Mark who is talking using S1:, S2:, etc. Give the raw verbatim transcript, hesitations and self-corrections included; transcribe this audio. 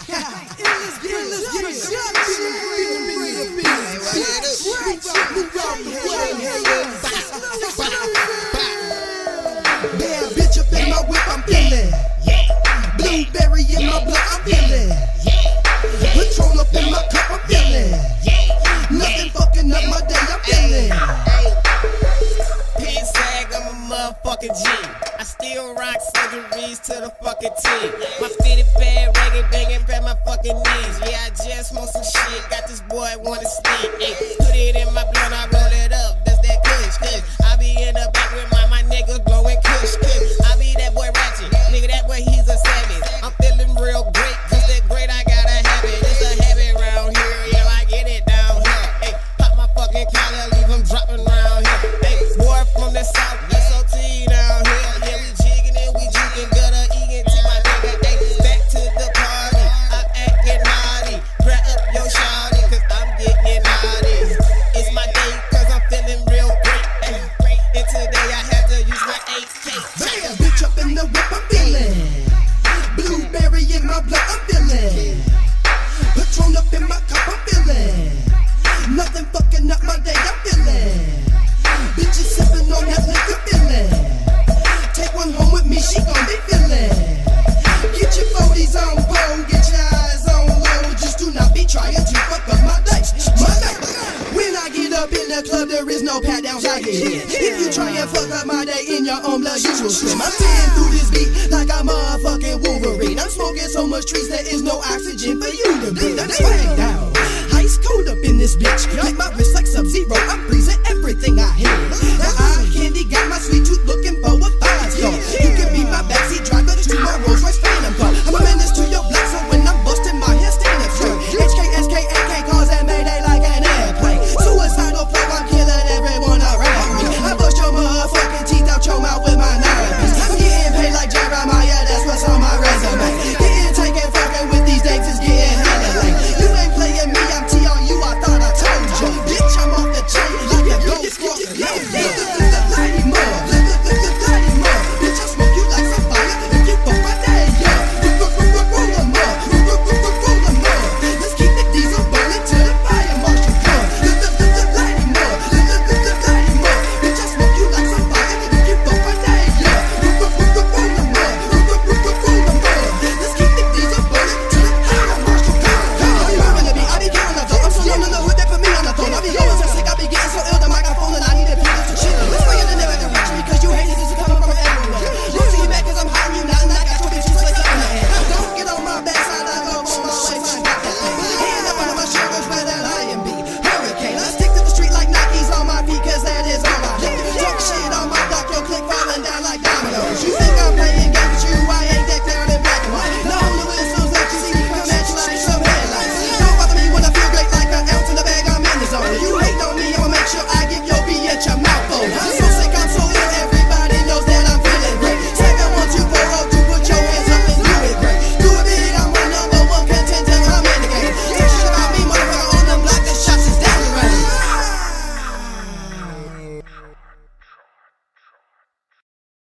S1: Bad bitch up in my whip, I'm feeling. Blueberry in my blood, I'm feeling. Patron up in my cup, I'm feeling. Nothing fucking up my day, I'm feeling.
S2: Pin sag, I'm a motherfucking G. I still rock surgeries to the fucking T. My fitted bad, reggae banging back my fucking knees. Yeah, I just smoke some shit, got this boy wanna sleep. Ay, put it in my blunt, I roll it up, that's that kush, kush. I be in the back with my, my niggas blowing kush, kush. I be that boy ratchet, nigga, that boy he's a savage. I'm feeling real great, cause that great I gotta have it. It's a habit round here, yeah, I get it down here. Ay, pop my fucking collar, leave him dropping round here. Ay, boy from the south, S O T down here. Yeah, we jigging and we juking, gutter eating to my nigga. Ay, back to the party, I'm acting naughty. Grab up your shawty, cause I'm getting naughty. It's my day, cause I'm feeling real great. Ay, and today I had to use my eight K.
S1: Bad bitch up in the whip, I'm feeling. Blueberry in my blood, I'm feeling. Patron up in my cup, I'm feeling. Nothing fucking up my day, I'm feeling. Bitches sipping on that liquor, feeling. Take one home with me, she gon' be feeling. Get your forties on roll, get your eyes on low. Just do not be trying to fuck up my day, my day. When I get up in the club, there is no pat downs I get in. If you try and fuck up my day in your own blood, you will swim. I'm seeing through this beat like I'm a motherfucking Wolverine. I'm smoking so much trees, there is no oxygen for you to breathe. I'm swag down, ice cold up in this bitch. Like my wrist